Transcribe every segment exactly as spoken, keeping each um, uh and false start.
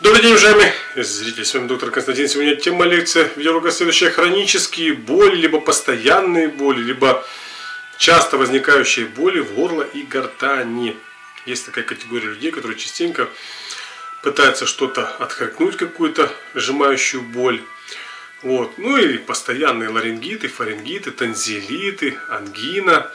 Добрый день, уважаемые зрители, с вами доктор Константин. Сегодня тема лекции видеоурока следующая: хронические боли, либо постоянные боли, либо часто возникающие боли в горло и гортани. Есть такая категория людей, которые частенько пытаются что-то отхаркнуть, какую-то сжимающую боль. Вот. Ну или постоянные ларингиты, фарингиты, танзелиты, ангина.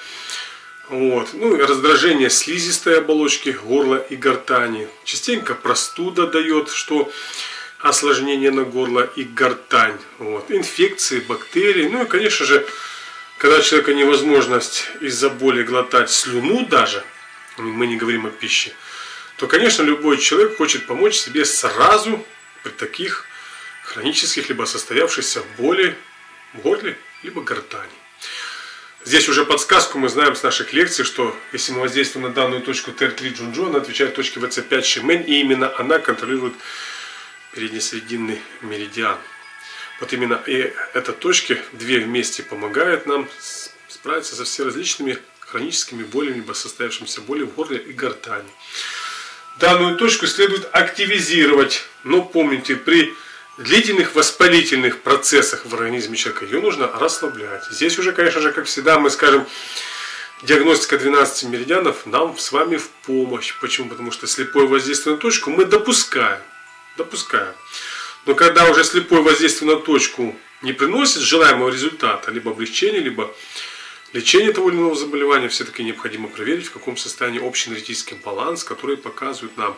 Вот. Ну и раздражение слизистой оболочки горла и гортани. Частенько простуда дает, что осложнение на горло и гортань. Вот. Инфекции, бактерии. Ну и, конечно же, когда у человека невозможность из-за боли глотать слюну даже, мы не говорим о пище, то, конечно, любой человек хочет помочь себе сразу при таких хронических либо состоявшихся боли в горле либо гортани. Здесь уже подсказку мы знаем с наших лекций, что если мы воздействуем на данную точку Т Р три Джунджу, она отвечает точке В С пять Шимэнь, и именно она контролирует переднесрединный меридиан. Вот именно и эти точки, две вместе, помогают нам справиться со все различными хроническими болями, либо состоявшимися болями в горле и гортани. Данную точку следует активизировать, но помните, при длительных воспалительных процессах в организме человека ее нужно расслаблять. Здесь уже, конечно же, как всегда, мы скажем, диагностика двенадцати меридианов нам с вами в помощь. Почему? Потому что слепое воздействие на точку мы допускаем. Допускаем. Но когда уже слепое воздействие на точку не приносит желаемого результата, либо облегчения, либо лечения того или иного заболевания, все-таки необходимо проверить, в каком состоянии общий энергетический баланс, который показывает нам,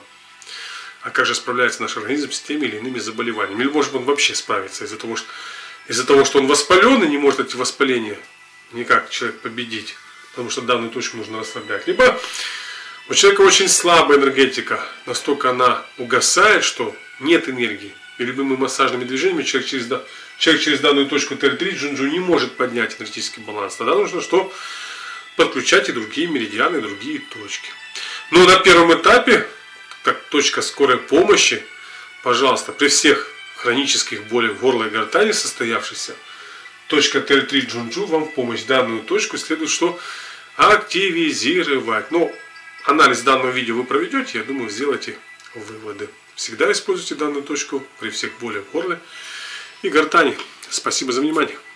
а как же справляется наш организм с теми или иными заболеваниями. Или может он вообще справиться из-за того, что, из-за того, что он воспален и не может эти воспаления никак человек победить, потому что данную точку нужно расслаблять. Либо у человека очень слабая энергетика, настолько она угасает, что нет энергии. И любыми массажными движениями человек через, человек через данную точку Т Р три Джунджу не может поднять энергетический баланс. Тогда нужно что? Подключать и другие меридианы, и другие точки. Но на первом этапе, как точка скорой помощи, пожалуйста, при всех хронических болях горла и гортани состоявшихся, точка Т Р три Джунджу вам в помощь. Данную точку следует что? Активизировать. Но анализ данного видео вы проведете, я думаю, сделаете выводы. Всегда используйте данную точку при всех болях в горле и гортани. Спасибо за внимание.